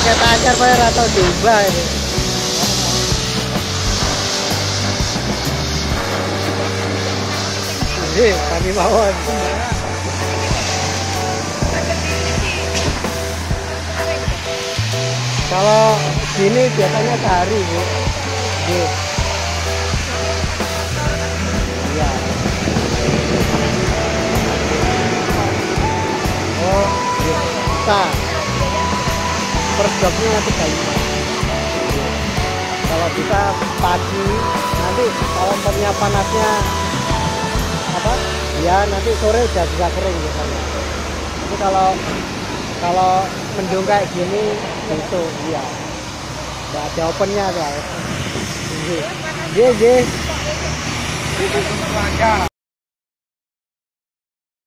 pakai pacar bayar atau diubah ini. Kami mawon. Kalau gini biasanya sehari, Bu. Iya. Oh, bisa. Per jobnya 35. Kalau bisa pagi, nanti kalau umpamanya panasnya apa? Ya nanti sore udah bisa kering biasanya. Tapi kalau mendung kayak gini besok iya. Nggak ada opennya guys. Iya.